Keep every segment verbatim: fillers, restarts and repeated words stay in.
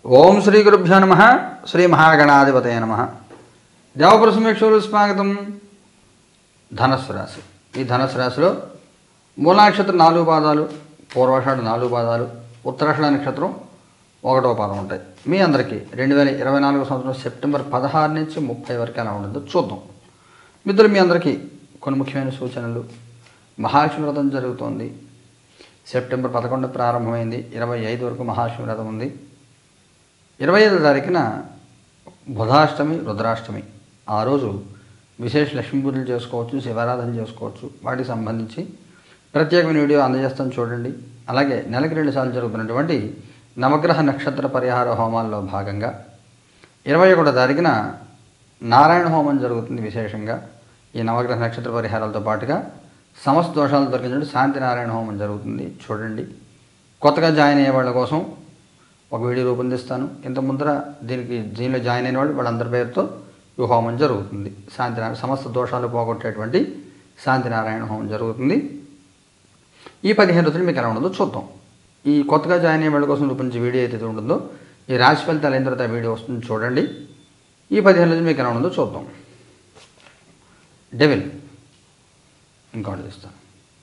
ఓం శ్రీ గురుభ్యో నమః. శ్రీ మహాగణాధిపతయ నమః. దేవప్రసమేశ్వరు స్వాగతం. ధనస్సు రాశి. ఈ ధనస్సు రాశిలో మూల నక్షత్రం నాలుగు పాదాలు, పూర్వాషాఢ నాలుగు పాదాలు, ఉత్తరాషాఢ నక్షత్రం ఒకటో పాదం ఉంటాయి. మీ అందరికీ రెండు వేల ఇరవై నాలుగు సంవత్సరం సెప్టెంబర్ పదహారు నుంచి ముప్పై వరకు ఎలా ఉండదో చూద్దాం. మిత్రులు, మీ అందరికీ కొన్ని ముఖ్యమైన సూచనలు. మహాలక్ష్మి వ్రతం జరుగుతోంది. సెప్టెంబర్ పదకొండు ప్రారంభమైంది, ఇరవై ఐదు వరకు మహాలక్ష్మి వ్రతం ఉంది. ఇరవై ఐదో తారీఖున బుధాష్టమి, రుద్రాష్టమి. ఆ రోజు విశేష లక్ష్మీ పూజలు చేసుకోవచ్చు, శివారాధన చేసుకోవచ్చు. వాటికి సంబంధించి ప్రత్యేకమైన వీడియో అందజేస్తాను, చూడండి. అలాగే నెలకి రెండు సార్లు జరుగుతున్నటువంటి నవగ్రహ నక్షత్ర పరిహార హోమాల్లో భాగంగా ఇరవై ఒకటో తారీఖున నారాయణ హోమం జరుగుతుంది. విశేషంగా ఈ నవగ్రహ నక్షత్ర పరిహారాలతో పాటుగా సమస్త దోషాలు దొరికినట్టు శాంతి నారాయణ హోమం జరుగుతుంది, చూడండి. కొత్తగా జాయిన్ అయ్యే వాళ్ళ కోసం ఒక వీడియో రూపొందిస్తాను. ఇంత ముందర దీనికి దీనిలో జాయిన్ అయిన వాళ్ళు వాళ్ళందరి పేరుతో ఈ హోమం జరుగుతుంది. శాంతి నారాయణ సమస్త దోషాలు పోగొట్టేటువంటి శాంతి నారాయణ హోమం జరుగుతుంది. ఈ పదిహేను రోజులు మీకు ఎలా ఉండదో చూద్దాం. ఈ కొత్తగా జాయిన్ అయ్యే వాళ్ళ కోసం రూపొందించే వీడియో ఏదైతే ఉంటుందో, ఈ రాశి ఫలితాలు అయిన తర్వాత వీడియో వస్తుంది, చూడండి. ఈ పదిహేను రోజులు మీకు ఎలా ఉండదో చూద్దాం. డెవిల్ ఇంకోటి తీస్తాను.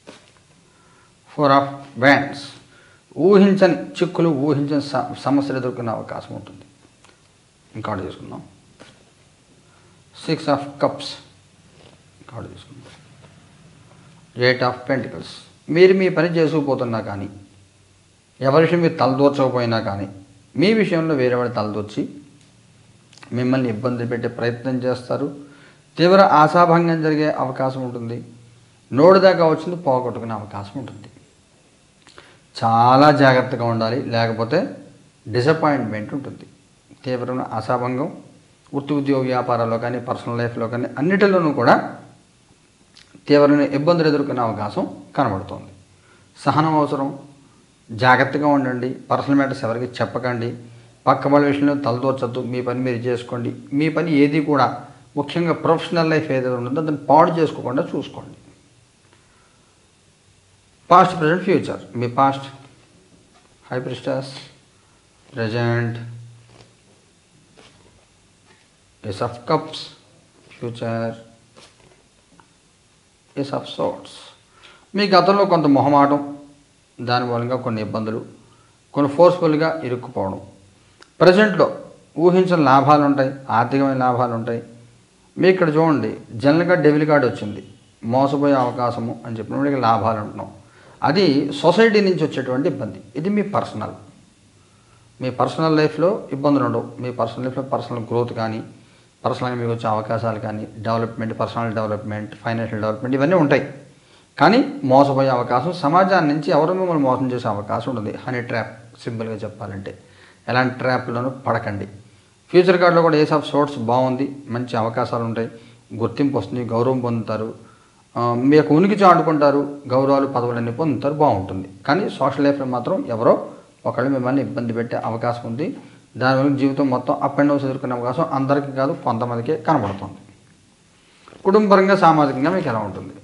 Four of wands. ఊహించని చిక్కులు, ఊహించని సమస్యలు ఎదుర్కొనే అవకాశం ఉంటుంది. ఇంకోటి తీసుకుందాం. Six of cups. ఇంకోటి తీసుకుందాం. Eight of pentacles. మీరు మీ పని చేసుకుపోతున్నా కానీ, ఎవరి విషయం మీరు తలదూర్చకపోయినా కానీ, మీ విషయంలో వేరే వాడు తలదూర్చి మిమ్మల్ని ఇబ్బంది పెట్టే ప్రయత్నం చేస్తారు. తీవ్ర ఆశాభంగం జరిగే అవకాశం ఉంటుంది. నోడు దాకా వచ్చింది పోగొట్టుకునే అవకాశం ఉంటుంది. చాలా జాగ్రత్తగా ఉండాలి, లేకపోతే డిసప్పాయింట్మెంట్ ఉంటుంది. తీవ్రమైన ఆశాభంగం వృత్తి ఉద్యోగ వ్యాపారాల్లో కానీ, పర్సనల్ లైఫ్లో కానీ అన్నిటిలోనూ కూడా తీవ్రమైన ఇబ్బందులు ఎదుర్కొనే అవకాశం కనబడుతుంది. సహనం అవసరం. జాగ్రత్తగా ఉండండి. పర్సనల్ మ్యాటర్స్ ఎవరికి చెప్పకండి. పక్క వాళ్ళ విషయంలో తలదూర్చొద్దు. మీ పని మీరు చేసుకోండి. మీ పని ఏది కూడా, ముఖ్యంగా ప్రొఫెషనల్ లైఫ్ ఏదైతే ఉంటుందో దాన్ని పాడు చేసుకోకుండా చూసుకోండి. Past, present, future. మీ past high priestess, present ace of cups, future ace of swords. మీ గతంలో కొంత మొహమాటం, దాని మూలంగా కొన్ని ఇబ్బందులు, కొన్ని ఫోర్స్ఫుల్గా ఇరుక్కుపోవడం. ప్రజెంట్లో ఊహించని లాభాలు ఉంటాయి, ఆర్థికమైన లాభాలు ఉంటాయి. మీ ఇక్కడ చూడండి, జనరల్గా డెవిల్ కార్డ్ వచ్చింది. మోసపోయే అవకాశము అని చెప్పినప్పటికీ లాభాలు అంటున్నాం. అది సొసైటీ నుంచి వచ్చేటువంటి ఇబ్బంది. ఇది మీ పర్సనల్ మీ పర్సనల్ లైఫ్లో ఇబ్బందులు ఉండవు. మీ పర్సనల్ లైఫ్లో పర్సనల్ గ్రోత్ కానీ, పర్సనల్గా మీకు వచ్చే అవకాశాలు కానీ, development, personal development, financial development ఇవన్నీ ఉంటాయి. కానీ మోసపోయే అవకాశం, సమాజాన్ని నుంచి ఎవరు మిమ్మల్ని మోసం చేసే అవకాశం ఉంటుంది. హనీ ట్రాప్, సింపుల్గా చెప్పాలంటే. ఎలాంటి ట్రాప్లను పడకండి. ఫ్యూచర్ కార్డులో కూడా ఏస్ ఆఫ్ సోర్ట్స్ బాగుంది. మంచి అవకాశాలు ఉంటాయి. గుర్తింపు వస్తుంది, గౌరవం పొందుతారు, మీ యొక్క ఉనికి చాటుకుంటారు, గౌరవాలు పదవులన్నీ పొందుతారు, బాగుంటుంది. కానీ సోషల్ లైఫ్లో మాత్రం ఎవరో ఒకళ్ళు మిమ్మల్ని ఇబ్బంది పెట్టే అవకాశం ఉంది. దానివల్ల జీవితం మొత్తం అప్ అండ్ డౌన్స్ ఎదుర్కొనే అవకాశం అందరికీ కాదు, కొంతమందికే కనబడుతుంది. కుటుంబపరంగా, సామాజికంగా మీకు ఎలా ఉంటుంది?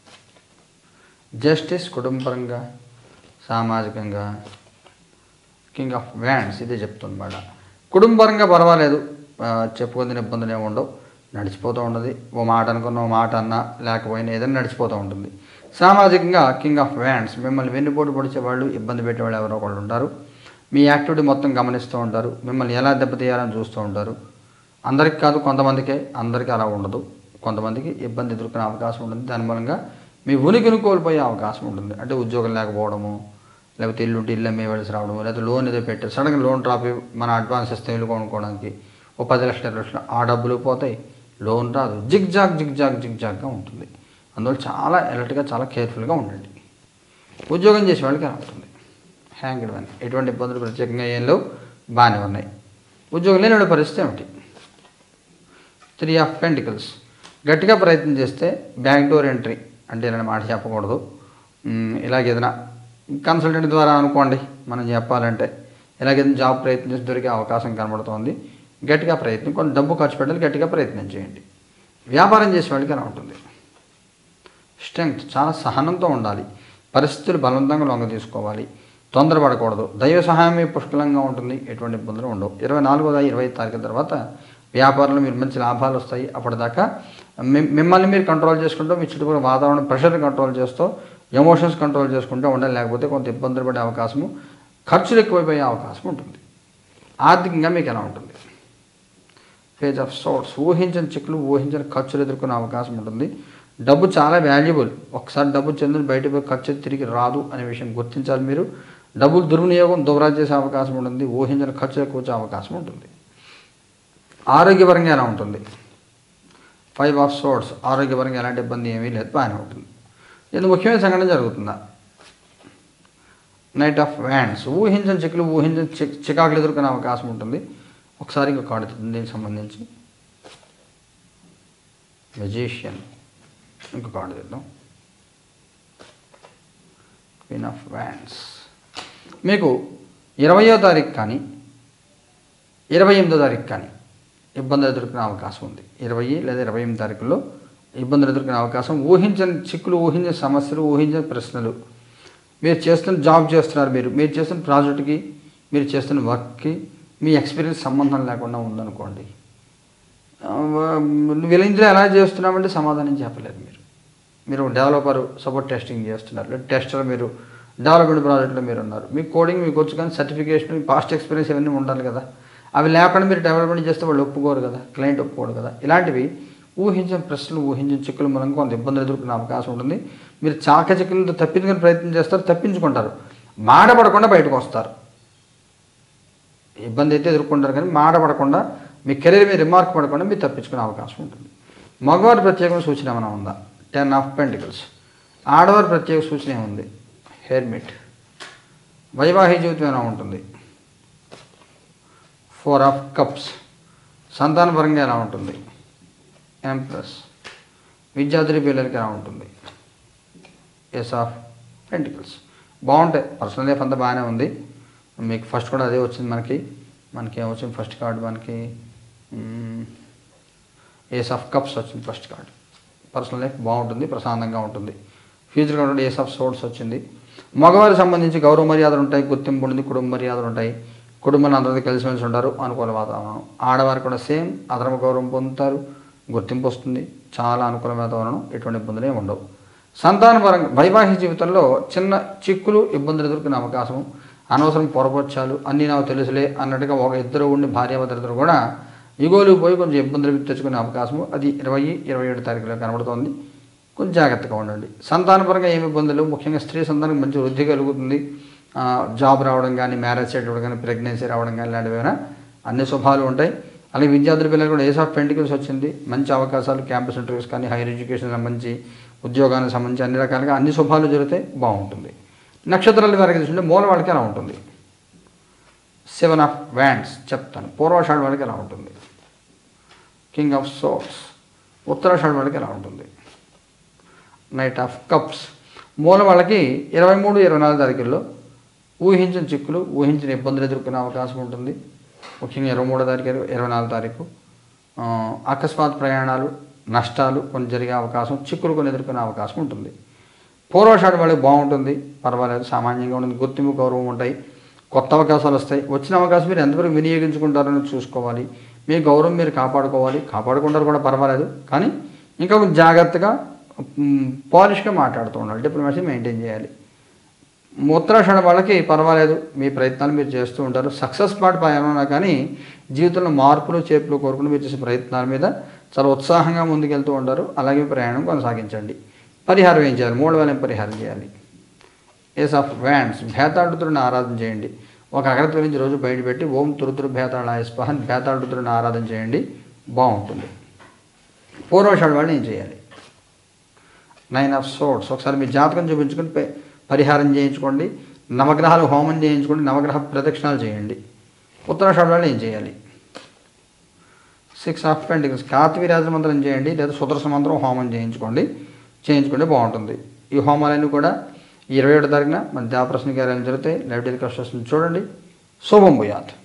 జస్టిస్. కుటుంబపరంగా, సామాజికంగా కింగ్ ఆఫ్ వ్యాండ్స్. ఇదే చెప్తుంది మేడం. కుటుంబపరంగా పర్వాలేదు, చెప్పుకునే ఇబ్బందులు ఏమి ఉండవు, నడిచిపోతూ ఉంటుంది. ఓ మాట అనుకున్న ఓ మాట అన్నా లేకపోయినా ఏదైనా నడిచిపోతూ ఉంటుంది. సామాజికంగా కింగ్ ఆఫ్ వ్యాండ్స్. మిమ్మల్ని వెన్నుపోటు పొడిచేవాళ్ళు, ఇబ్బంది పెట్టేవాళ్ళు ఎవరో ఒకళ్ళు ఉంటారు. మీ యాక్టివిటీ మొత్తం గమనిస్తూ ఉంటారు. మిమ్మల్ని ఎలా దెబ్బతీయాలని చూస్తూ ఉంటారు. అందరికీ కాదు, కొంతమందికే. అందరికీ అలా ఉండదు. కొంతమందికి ఇబ్బంది ఎదుర్కొనే అవకాశం ఉంటుంది. దాని మూలంగా మీ ఉనికిని కోల్పోయే అవకాశం ఉంటుంది. అంటే ఉద్యోగం లేకపోవడము, లేకపోతే ఇల్లుంటే ఇల్లు అమ్మేవలసి రావడము, లేకపోతే లోన్ ఏదో పెట్టారు, సడన్గా లోన్ డ్రాప్ మన అడ్వాన్స్ ఇస్తే ఇల్లు కొనుక్కోవడానికి ఓ పది లక్షల ఇరవై లక్షలు, ఆ డబ్బులు పోతాయి, లోన్ రాదు. Zig zag zig zag zig జాగ్గా ఉంటుంది. అందువల్ల చాలా అలర్ట్గా, చాలా కేర్ఫుల్గా ఉండండి. ఉద్యోగం చేసే వాళ్ళకి ఎలా ఉంటుంది? Hanged one. ఎటువంటి ఇబ్బందులు ప్రత్యేకంగా ఏం లేవు, బాగానే ఉన్నాయి. ఉద్యోగం లేని పరిస్థితి ఏమిటి? Three of pentacles. గట్టిగా ప్రయత్నం చేస్తే బ్యాక్ డోర్ ఎంట్రీ, అంటే ఇలాంటి మాట చెప్పకూడదు. ఇలాగ ఏదైనా కన్సల్టెంట్ ద్వారా అనుకోండి, మనం చెప్పాలంటే ఇలాగేదైనా జాబ్ ప్రయత్నం చేసి దొరికే అవకాశం కనబడుతోంది. గట్టిగా ప్రయత్నం, కొంత డబ్బు ఖర్చు పెట్టాలి, గట్టిగా ప్రయత్నం చేయండి. వ్యాపారం చేసే వాళ్ళకి ఎలా ఉంటుంది? స్ట్రెంగ్త్. చాలా సహనంతో ఉండాలి. పరిస్థితులు బలవంతంగా లొంగ తీసుకోవాలి. తొందరపడకూడదు. దైవ సహాయం మీ పుష్కలంగా ఉంటుంది, ఎటువంటి ఇబ్బందులు ఉండవు. ఇరవై నాలుగో ఇరవై ఐదు తారీఖు తర్వాత వ్యాపారంలో మీరు మంచి లాభాలు వస్తాయి. అప్పటిదాకా మిమ్మల్ని మీరు కంట్రోల్ చేసుకుంటూ మీ చుట్టుపక్కల వాతావరణం ప్రెషర్ని కంట్రోల్ చేస్తూ ఎమోషన్స్ కంట్రోల్ చేసుకుంటూ ఉండాలి. లేకపోతే కొంత ఇబ్బందులు పడే అవకాశము, ఖర్చులు ఎక్కువైపోయే అవకాశం ఉంటుంది. ఆర్థికంగా మీకు ఎలా ఉంటుంది? Page of swords. ఊహించని చిక్కులు, ఊహించని ఖర్చులు ఎదుర్కొనే అవకాశం ఉంటుంది. డబ్బు చాలా వాల్యుబుల్. ఒకసారి డబ్బు చెందిన బయటకు ఖర్చు తిరిగి రాదు అనే విషయం గుర్తించాలి. మీరు డబ్బులు దుర్వినియోగం దుబరాజు చేసే అవకాశం ఉంటుంది. ఊహించిన ఖర్చు ఎక్కువ వచ్చే అవకాశం ఉంటుంది. ఆరోగ్యపరంగా ఎలా ఉంటుంది? Five of swords. ఆరోగ్యపరంగా ఎలాంటి ఇబ్బంది ఏమీ లేదు, బాగానే ఉంటుంది. ఇది ముఖ్యమైన సంఘటన జరుగుతుందా? Knight of wands. ఊహించని చిక్కులు, ఊహించని చి చికాకులు ఎదుర్కొనే అవకాశం ఉంటుంది. ఒకసారి ఇంకో కార్డు దీనికి సంబంధించి మెజిషియన్. ఇంకో కార్డు తీద్దాం. Queen of wands. మీకు ఇరవయో తారీఖు కానీ ఇరవై ఎనిమిదో తారీఖు కానీ ఇబ్బందులు ఎదుర్కొనే అవకాశం ఉంది. ఇరవై లేదా ఇరవై ఎనిమిది తారీఖుల్లో ఇబ్బందులు ఎదుర్కొనే అవకాశం. ఊహించని చిక్కులు, ఊహించని సమస్యలు, ఊహించని ప్రశ్నలు. మీరు చేస్తున్న జాబ్ చేస్తున్నారు, మీరు మీరు చేస్తున్న ప్రాజెక్టుకి, మీరు చేస్తున్న వర్క్కి మీ ఎక్స్పీరియన్స్ సంబంధం లేకుండా ఉందనుకోండి. నువ్వు ఇందులో ఎలా చేస్తున్నామంటే సమాధానం చెప్పలేదు. మీరు మీరు డెవలపర్ సపోర్ట్ టెస్టింగ్ చేస్తున్నారు, లేదా టెస్టర్, మీరు డెవలప్మెంట్ ప్రాజెక్ట్లో మీరు ఉన్నారు. మీ కోడింగ్ మీకు వచ్చు, కానీ సర్టిఫికేషన్, పాస్ట్ ఎక్స్పీరియన్స్ ఇవన్నీ ఉండాలి కదా. అవి లేకుండా మీరు డెవలప్మెంట్ చేస్తే వాళ్ళు ఒప్పుకోరు కదా, క్లయింట్ ఒప్పుకోరు కదా. ఇలాంటివి ఊహించిన ప్రశ్నలు, ఊహించిన చిక్కుల మూలంగా కొంత ఇబ్బందులు ఎదుర్కొనే అవకాశం ఉంటుంది. మీరు చాకచక్యంతో తప్పించుకునే ప్రయత్నం చేస్తారు, తప్పించుకుంటారు. మాడపడకుండా బయటకు వస్తారు. ఇబ్బంది అయితే ఎదుర్కొంటారు, కానీ మాడపడకుండా మీ కెరీర్ మీద రిమార్క్ పడకుండా మీరు తప్పించుకునే అవకాశం ఉంటుంది. మగవారి ప్రత్యేకమైన సూచన ఏమైనా ఉందా? Ten of pentacles. ఆడవారి ప్రత్యేక సూచన ఏముంది? హెర్మిట్. వైవాహిక జీవితం ఎలా ఉంటుంది? Four of cups. సంతానపరంగా ఎలా ఉంటుంది? ఎంప్రెస్. విద్యార్థి పిల్లలకి ఎలా ఉంటుంది? Ace of pentacles. బాగుంటాయి. పర్సనల్ లైఫ్ అంతా బాగానే ఉంది. మీకు ఫస్ట్ కూడా అదే వచ్చింది. మనకి మనకి ఏమొచ్చింది? ఫస్ట్ కార్డు మనకి ఏస్ ఆఫ్ కప్స్ వచ్చింది ఫస్ట్ కార్డు. పర్సనల్ లైఫ్ బాగుంటుంది, ప్రశాంతంగా ఉంటుంది. ఫ్యూచర్ కాబట్టి ఏస్ ఆఫ్ సోర్ట్స్ వచ్చింది. మగవారికి సంబంధించి గౌరవ మర్యాదలు ఉంటాయి, గుర్తింపు ఉంటుంది, కుటుంబ మర్యాదలు ఉంటాయి, కుటుంబంలో అందరితో కలిసిమెలిసి ఉంటారు, అనుకూల వాతావరణం. ఆడవారు కూడా సేమ్, అధర్మ గౌరవం పొందుతారు, గుర్తింపు వస్తుంది, చాలా అనుకూల వాతావరణం, ఎటువంటి ఇబ్బందులు ఏమి ఉండవు. సంతానపరంగా వైవాహిక జీవితంలో చిన్న చిక్కులు, ఇబ్బందులు ఎదుర్కొనే అవకాశం, అనవసరం పొరపచ్చాలు, అన్నీ నాకు తెలుసులే అన్నట్టుగా ఒక ఇద్దరు ఉండి భార్యాభర్తలు కూడా ఇగోలు పోయి కొంచెం ఇబ్బందులు తెచ్చుకునే అవకాశము అది ఇరవై ఇరవై ఏడు తారీఖులో కనబడుతోంది. కొంచెం జాగ్రత్తగా ఉండండి. సంతానపరంగా ఏమి ఇబ్బందులు, ముఖ్యంగా స్త్రీ సంతానానికి మంచి వృద్ధి కలుగుతుంది. జాబ్ రావడం కానీ, మ్యారేజ్ చేయడం కానీ, ప్రెగ్నెన్సీ రావడం కానీ, ఇలాంటివి ఏమైనా అన్ని శుభాలు ఉంటాయి. అలాగే విద్యార్థుల పిల్లలు కూడా ఏస్ ఆఫ్ పెంటికల్స్ వచ్చింది. మంచి అవకాశాలు, క్యాంపస్ ఇంటర్వ్యూస్ కానీ, హైయర్ ఎడ్యుకేషన్ సంబంధించి, ఉద్యోగానికి సంబంధించి అన్ని రకాలుగా అన్ని శుభాలు జరిగితే బాగుంటుంది. నక్షత్రాల వారికి చూసుకుంటే మూల వాళ్ళకి ఎలా ఉంటుంది? సెవెన్ ఆఫ్ వ్యాండ్స్ చెప్తాను. పూర్వాషాఢ వాళ్ళకి ఎలా ఉంటుంది? King of swords. ఉత్తరాషాఢ వాళ్ళకి ఎలా ఉంటుంది? Knight of cups. మూల వాళ్ళకి ఇరవై మూడు ఇరవై నాలుగు తారీఖుల్లో ఊహించిన చిక్కులు, ఊహించిన ఇబ్బందులు ఎదుర్కొనే అవకాశం ఉంటుంది. ముఖ్యంగా ఇరవై మూడో తారీఖు, ఇరవై నాలుగు తారీఖు అకస్మాత్ ప్రయాణాలు, నష్టాలు కొన్ని జరిగే అవకాశం, చిక్కులు కొన్ని ఎదుర్కొనే అవకాశం ఉంటుంది. పూర్వాషాఢ వాళ్ళకి బాగుంటుంది, పర్వాలేదు, సామాన్యంగా ఉంటుంది, గుర్తింపు గౌరవం ఉంటాయి, కొత్త అవకాశాలు వస్తాయి. వచ్చిన అవకాశం మీరు ఎంతవరకు వినియోగించుకుంటారని చూసుకోవాలి. మీ గౌరవం మీరు కాపాడుకోవాలి. కాపాడుకుంటారు కూడా పర్వాలేదు, కానీ ఇంకా కొంచెం జాగ్రత్తగా పాలిష్గా మాట్లాడుతూ ఉండాలి. డిప్లొమసీ మెయింటైన్ చేయాలి. ఉత్తరాషాఢ వాళ్ళకి పర్వాలేదు, మీ ప్రయత్నాలు మీరు చేస్తూ ఉంటారు. సక్సెస్ పార్ట్ పైన కానీ జీవితంలో మార్పులు చేర్పులు కోరుకుని మీరు చేసే ప్రయత్నాల మీద చాలా ఉత్సాహంగా ముందుకెళ్తూ ఉంటారు. అలాగే ప్రయాణం కొనసాగించండి. పరిహారం ఏం చేయాలి? మూడు వేల పరిహారం చేయాలి. Ace of wands. భేతాళుతుడిని ఆరాధన చేయండి. ఒక అగ్రత నుంచి రోజు బయటపెట్టి ఓం తురుతురు భేతాళాయ స్పహ భేతాళుతుడిని ఆరాధన చేయండి, బాగుంటుంది. పూర్వాషాఢ వాళ్ళు ఏం చేయాలి? Nine of swords. ఒకసారి మీ జాతకం చూపించుకొని పరిహారం చేయించుకోండి. నవగ్రహాలు హోమం చేయించుకోండి, నవగ్రహ ప్రదక్షిణాలు చేయండి. ఉత్తరాషాఢ వాళ్ళు ఏం చేయాలి? Six of pentacles. కార్తవీర్యాజ మంత్రం చేయండి, లేదా సుదర్శన మంత్రం హోమం చేయించుకోండి, చేయించుకుంటే బాగుంటుంది. ఈ హోమాలన్నీ కూడా ఇరవై ఏడో తారీఖున మన దేవప్రసన్న గారు జరుగుతాయి. లైవ్ టెలికాస్ట్ చూడండి. శుభం భూయాత్.